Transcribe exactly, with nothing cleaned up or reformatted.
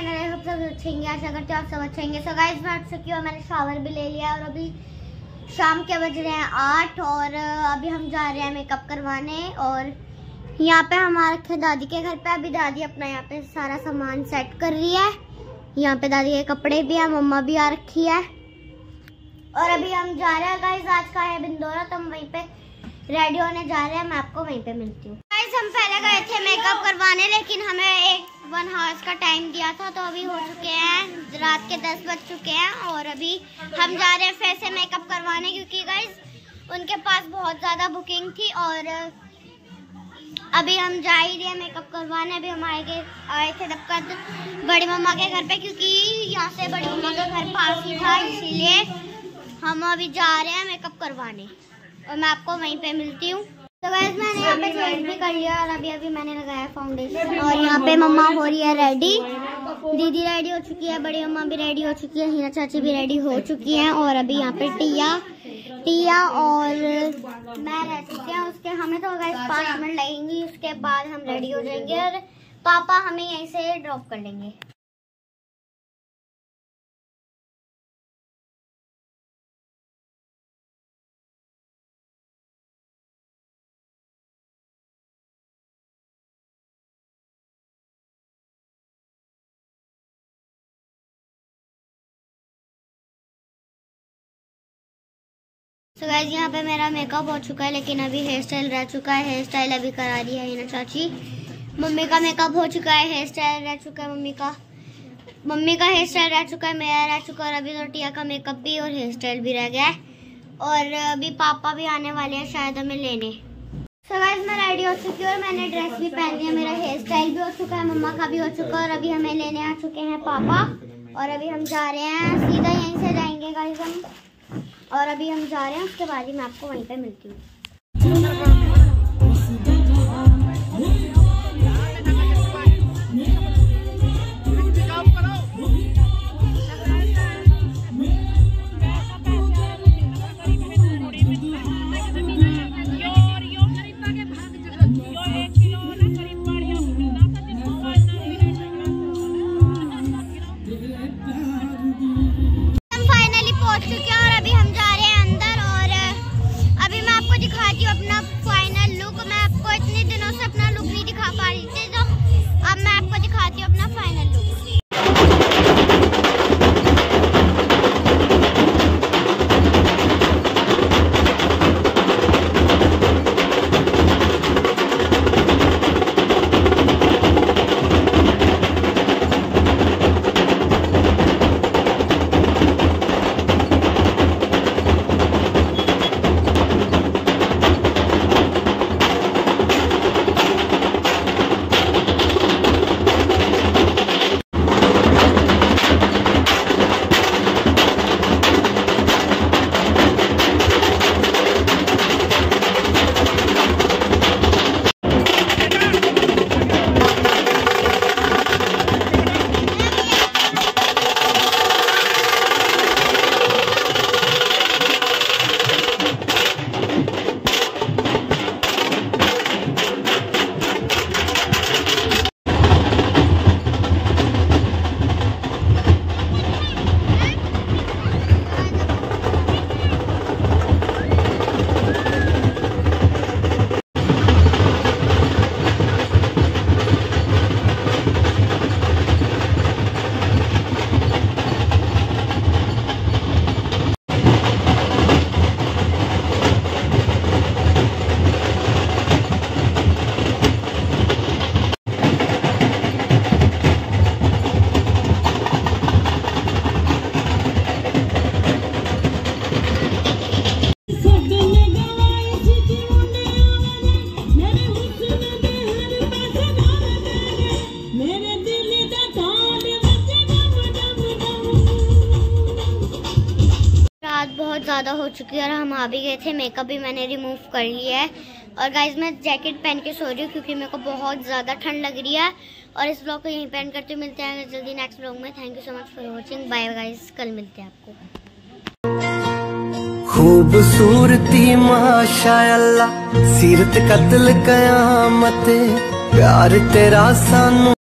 Channel है, सब सब अच्छे होंगे, आशा करते हो आप सब अच्छे होंगे। सो गाइस मैं उठ चुकी हूँ, मैंने शावर भी ले लिया और अभी शाम के बज रहे हैं आठ और अभी हम जा रहे हैं मेकअप करवाने। और यहाँ पे हमारे रखे दादी के घर पे, अभी दादी अपना यहाँ पे सारा सामान सेट कर रही है। यहाँ पे दादी के कपड़े भी है, मम्मा भी आ रखी है और अभी हम जा रहे हैं गाइस। आज का है बिंदोरा, तो हम वहीं पे रेडी होने जा रहे हैं, मैं आपको वहीं पे मिलती हूँ। गाइस हम पहले गए थे मेकअप करवाने, लेकिन हमें एक वन हावर्स का टाइम दिया था, तो अभी हो चुके हैं रात के दस बज चुके हैं और अभी हम जा रहे हैं फिर से मेकअप करवाने, क्योंकि गाइस उनके पास बहुत ज़्यादा बुकिंग थी और अभी हम जा ही रहे हैं मेकअप करवाने। अभी हम आए आए थे तब तक बड़ी मम्मा के घर पे, क्योंकि यहाँ से बड़ी मम्मा का घर पास ही था, इसीलिए हम अभी जा रहे हैं मेकअप करवाने और मैं आपको वहीं पे मिलती हूँ। तो गाइस मैंने यहाँ पे चेंज भी कर लिया और अभी अभी मैंने लगाया फाउंडेशन और यहाँ पे मम्मा हो रही है रेडी, दीदी रेडी हो चुकी है, बड़ी मम्मा भी रेडी हो चुकी है, हिना चाची भी रेडी हो चुकी हैं और अभी यहाँ पे टिया टिया और मैं रह चुके हैं। उसके हमें तो गाइस पाँच मिनट लगेंगी, उसके बाद हम रेडी हो जाएंगे और पापा हमें यहीं से ड्रॉप कर लेंगे। तो गाइस यहाँ पे मेरा मेकअप हो चुका है, लेकिन अभी हेयर स्टाइल रह चुका है। हेयर स्टाइल अभी करा रही है हिना चाची। मम्मी का मेकअप हो चुका है, हेयर स्टाइल रह चुका है, मम्मी का मम्मी का हेयर स्टाइल रह चुका है, मेरा रह चुका है और अभी तो टिया का मेकअप भी और हेयर स्टाइल भी रह गया है और अभी पापा भी आने वाले हैं शायद हमें लेने। तो गाइस मैं रेडी हो चुकी हूँ और मैंने ड्रेस भी पहन लिया, मेरा हेयर स्टाइल भी हो चुका है, मम्मा का भी हो चुका है और अभी हमें लेने आ चुके हैं पापा और अभी हम जा रहे हैं, सीधा यहीं से जाएंगे गाइस हम और अभी हम जा रहे हैं, उसके बाद ही मैं आपको वहीं पे मिलती हूँ। दिखाती हूँ अपना फाइनल लुक। मैं आपको इतने दिनों से अपना लुक नहीं दिखा पा रही थी, तो अब मैं आपको दिखाती हूँ अपना फाइनल लुक। बहुत ज़्यादा हो चुकी है और हम आ भी गए थे। मेकअप भी मैंने रिमूव कर लिया है और गाइज मैं जैकेट पहन के सो रही हूँ क्योंकि मेरे को बहुत ज़्यादा ठंड लग रही है। और इस ब्लॉग को यहीं पहन करते मिलते हैं जल्दी नेक्स्ट ब्लॉग में। Thank you so much for watching, bye guys, कल मिलते हैं आपको। खूबसूरती माशाअल्लाह, सीरत कत्ल कयामत, प्यार तेरा सानू